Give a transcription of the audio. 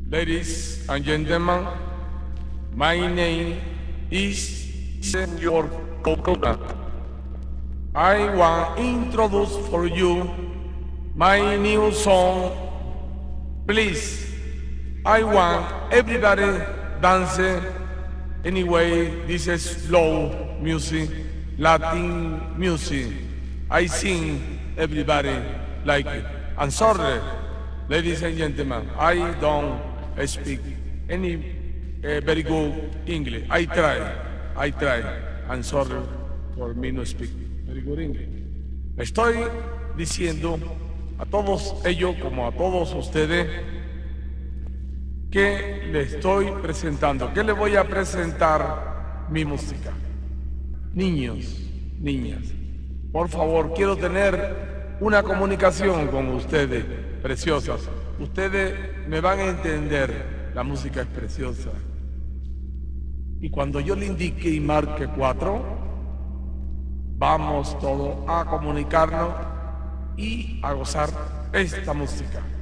Ladies and gentlemen, my name is Senor Coconut. I want to introduce for you my new song. Please, I want everybody dance. Anyway, this is slow music, Latin music. I sing, everybody like it. I'm sorry, ladies and gentlemen, I don't speak any very good English. I try. I'm sorry for me no speak very good English. Estoy diciendo a todos ellos como a todos ustedes que les estoy presentando, que les voy a presentar mi música. Niños, niñas, por favor, quiero tener una comunicación con ustedes, preciosas. Ustedes me van a entender, la música es preciosa. Y cuando yo le indique y marque 4, vamos todos a comunicarnos y a gozar esta música.